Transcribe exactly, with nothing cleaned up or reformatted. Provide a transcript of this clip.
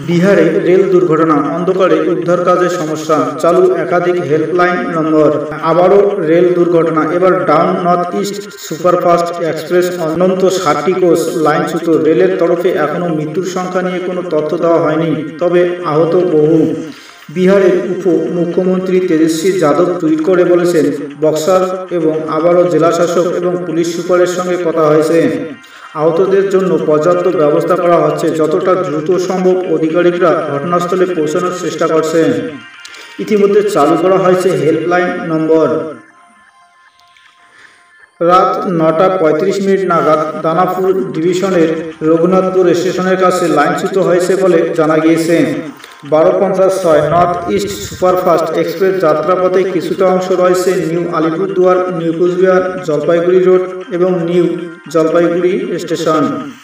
বিহারে রেল দুর্ঘটনা, অন্ধকারে উদ্ধার কাজের সমস্যা, চালু একাধিক হেল্পলাইন নম্বর। আবারও রেল দুর্ঘটনা, এবার down north east superfast express অনন্ত ষাটটি কোচ লাইনচ্যুত। রেলের তরফে এখনও মৃত্যুর সংখ্যা নিয়ে কোনো তথ্য দেওয়া হয়নি, তবে আহত বহু। বিহারের উপ মুখ্যমন্ত্রী তেজস্বী যাদব টুইট করে বলেছেন, বক্সার এবং আবারও জেলাশাসক এবং পুলিশ সুপারের সঙ্গে কথা হয়েছে। আহতদের জন্য পর্যাপ্ত ব্যবস্থা করা হচ্ছে। যতটা দ্রুত সম্ভব অধিকারিকরা ঘটনাস্থলে পৌঁছানোর চেষ্টা করছেন। ইতিমধ্যে চালু করা হয়েছে হেল্পলাইন নম্বর। রাত নটা পঁয়ত্রিশ মিনিট নাগাদ দানাপুর ডিভিশনের রঘুনাথপুর স্টেশনের কাছে লাইনচ্যুত হয়েছে বলে জানা গিয়েছে। বারো পঞ্চাশ ছয় নর্থ ইস্ট সুপারফাস্ট এক্সপ্রেস যাত্রাপথে কিছুটা অংশ রয়েছে new Alipurduar, new Cooch Behar, Jalpaiguri road এবং নিউ জলপাইগুড়ি স্টেশন।